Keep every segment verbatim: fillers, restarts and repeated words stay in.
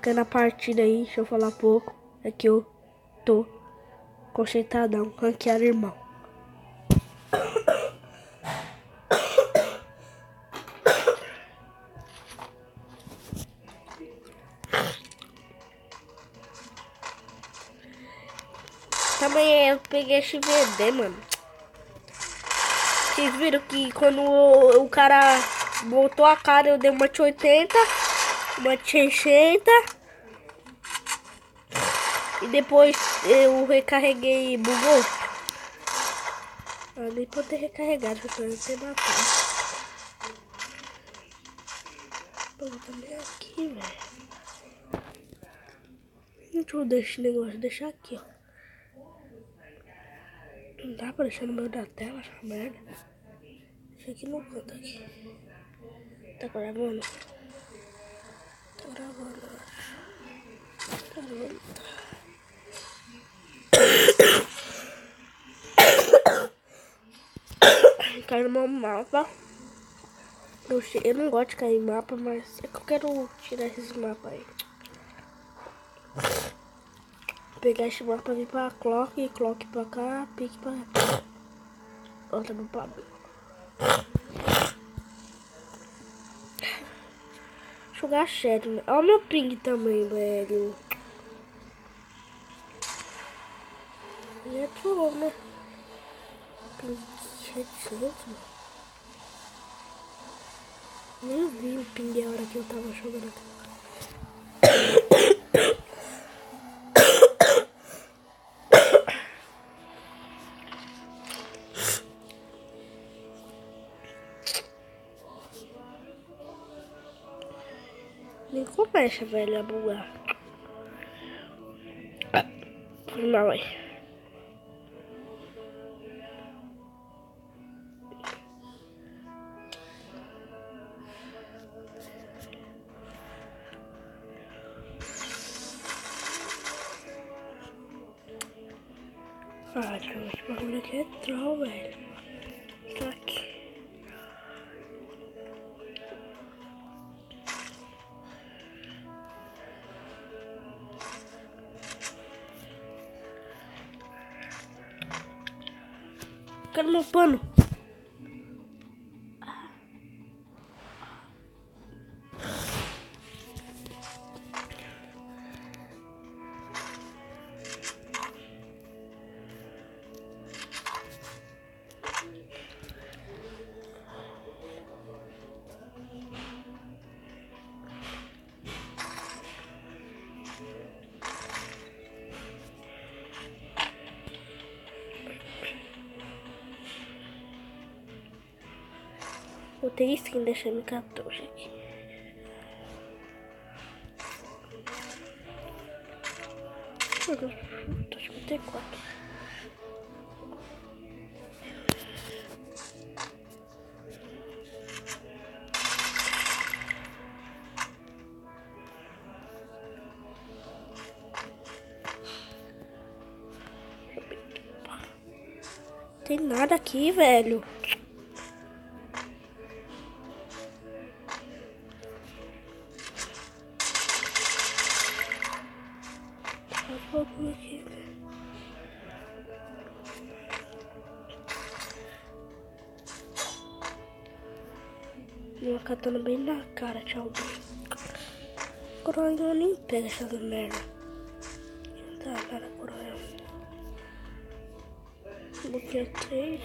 fica na partida aí, deixa eu falar pouco. É que eu tô concentradão, ranqueado, irmão. Também eu peguei X V D, mano. Vocês viram que quando o, o cara botou a cara, eu dei uma de oitenta, uma de sessenta. E depois eu recarreguei e bugou. Ah, nem poder recarregar, já tô sem matar. Pô, também aqui, velho. Deixa eu deixar esse negócio, deixar aqui, ó. Não dá pra deixar no meio da tela essa merda. Deixa aqui no canto aqui. Tá gravando? Tá gravando, eu acho. Tá gravando. Caiu no meu mapa. Eu, eu não gosto de cair em mapa, mas é que eu quero tirar esses mapas aí. Pegar esse mapa e vir pra clock, clock pra cá, pique pra cá. Outra pro Pablo. Jogar chat, né? Olha o meu ping também, velho. E é troll, né? Ping setecentos, mano. Nem vi o ping a hora que eu tava jogando aqui. Nem começa, velho, a bugar. Foi mal aí. Ah, esse bagulho aqui é troll, velho. Tá aqui. Cadê meu pano? Eu tenho skin da M quatorze aqui. Tô cinquenta e quatro. Tem nada aqui, velho. Aqui. Uma katana bem na cara, tchau. Coronha nem pega essa merda. Tá, cara, coronha. Bloqueio três.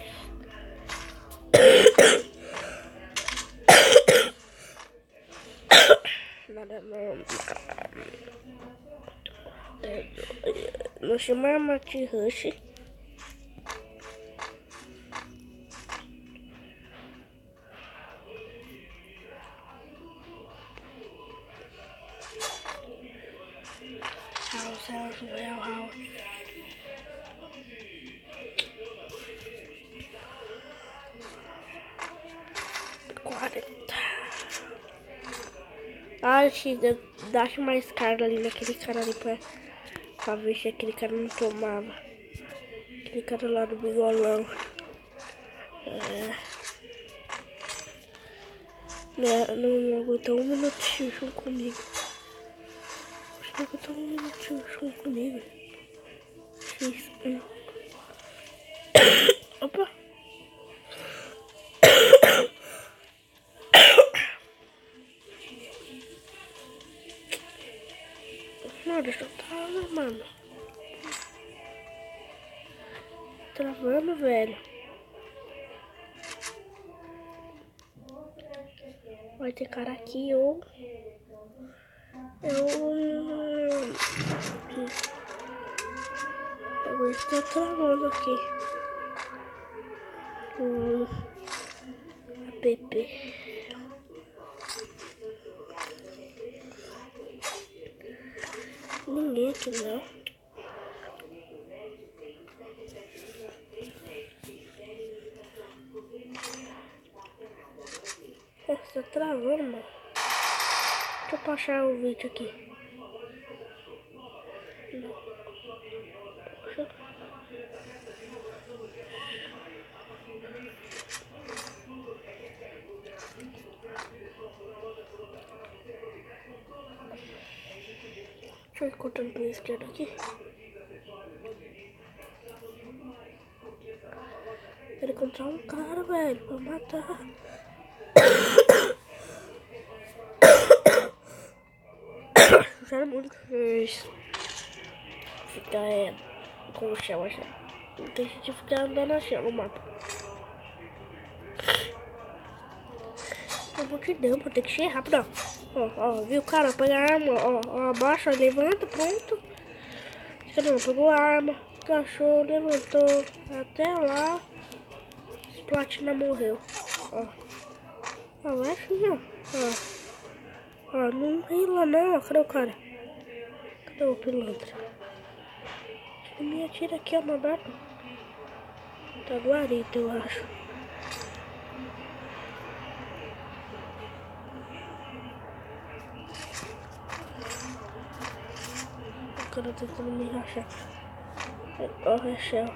Nada não. Não chama Mati Rush. House, house, well, house. quarenta. Ah, dá mais cara ali naquele cara ali pra, pra ver se aquele cara não tomava. Aquele cara lá do bigolão. É. Não, não, não aguentou um minutinho comigo. Eu tô muito chum comigo. X um. Opa! Não, deixa eu travar, mano. Travando, velho. Vai ter cara aqui ou... Eu... Eu estou travando aqui. O... app. Ninguém aqui não. Tá travando, mano. Deixa eu baixar o vídeo aqui. Não. Deixa eu... Deixa eu ir cortando pela esquerda aqui. Quero encontrar um cara, velho, pra matar. Sério, muito difícil ficar é, com o chão, assim. Não tem gente ficar andando assim no mapa. Pelo amor de Deus, vou ter que ser rápido, ó. Ó, ó, viu, cara? Pega a arma, ó, ó, abaixa, levanta, pronto. Cadê? Pegou a arma, cachorro, levantou, até lá. Platina morreu, ó. Ó, vai filho, ó. Ó, não rila não, ó. Cadê o cara? Cadê o pilantra? Ele me atira aqui, ó, no aberto. Tá guarito, eu acho. O cara tentando me rachar. Ó, o Rachel.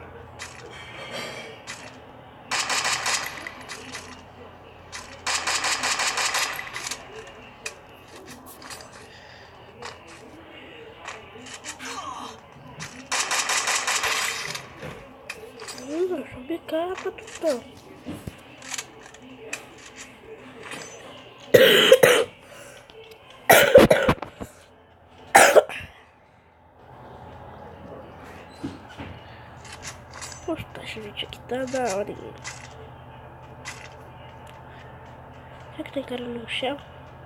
Hum, deixa eu bicar pra tudo. Poxa, esse vídeo aqui tá da hora, hein? Será que tem cara no chão?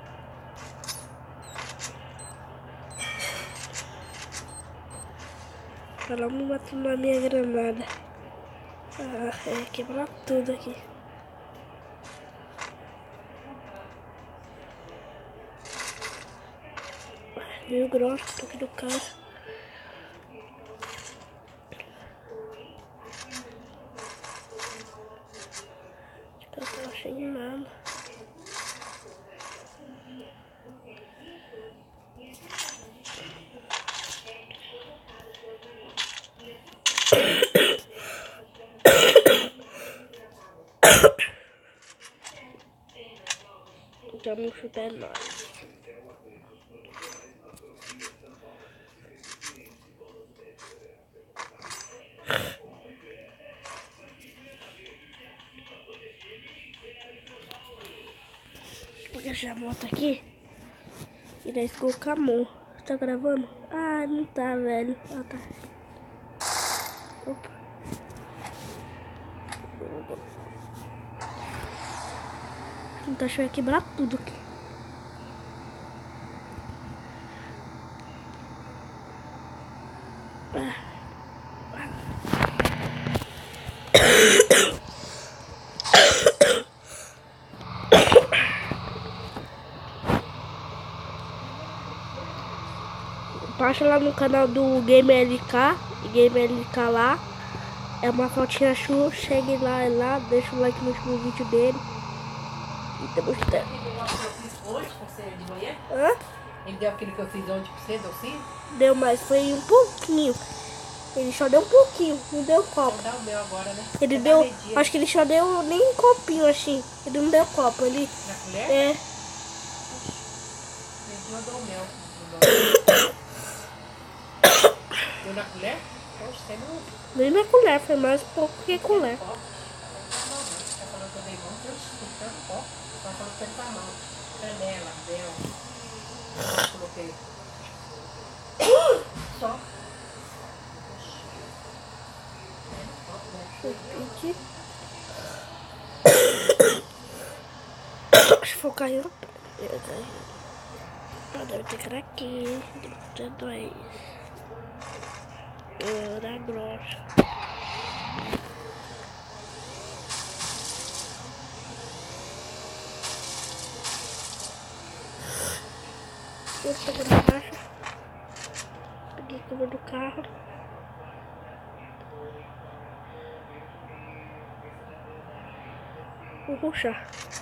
Ela me matou na minha granada. Ah, é quebrar tudo aqui. Meio grosso, tô aqui do cara. Eu tô sem nada. Já me chutar nada. Vou deixar a moto aqui e daí ficou o Camon. Tá gravando? Ah, não tá, velho. Ah, tá. Opa. O cachorro vai quebrar tudo aqui. Ah. Baixa lá no canal do Game L K, Game L K lá. É uma fotinha show, chegue lá e lá, deixa o like no último vídeo dele. E tamo junto. Ele deu aquilo que eu fiz hoje pra você de manhã? Hã? Ele deu aquilo que eu fiz ontem pra você, docinho? Deu, mas foi um pouquinho. Ele só deu um pouquinho, não deu copo. Vou dar o meu agora, né? Ele É deu, meio-dia. acho que ele só deu nem um copinho assim. Ele não deu copo, ele... Na colher? É. Meio-dia eu dou o mel. na colher? Poxa, você não... Nem na colher, foi mais pouco que colher. Tá falando que eu dei mão, tanto pó. Tá falando que tá mal. Canela, bel. Coloquei. Só. Aqui. Se for cair, eu deve ter cara aqui. Deve ter dois. Era grossa. Eu estou na caixa. Peguei a curva do carro. Vou puxar.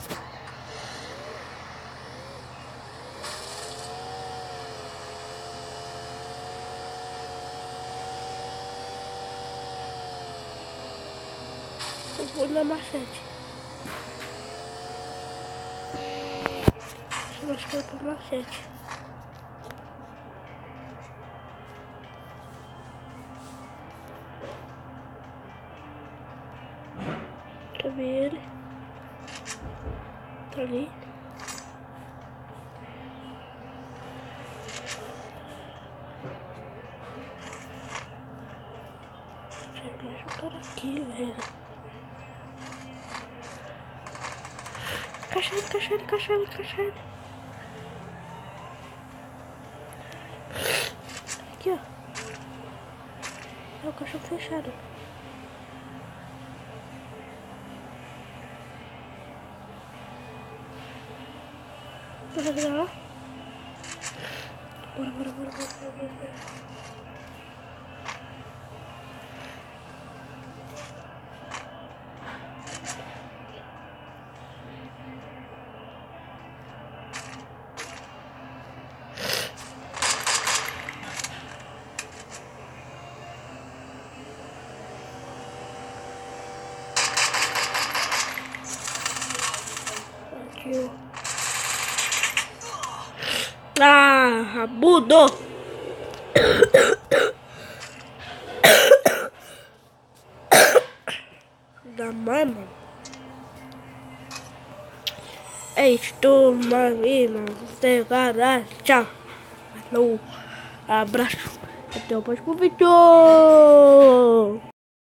Eu vou na machete. Acho que eu vou pra machete. Deixa eu ver ele. Tá ali. Tem mais um cara aqui, velho. Caixa ele, caixa ele, caixa ele, caixa ele. Aqui, ó. É o cachorro fechado. Bora lá. Bora, bora, bora, bora, bora, bora. Aqui, ó. Ah, rabudo! Da mãe, mano. É isso, aí, mano. Você vai lá. Tchau. Falou. Abraço. Até o próximo vídeo.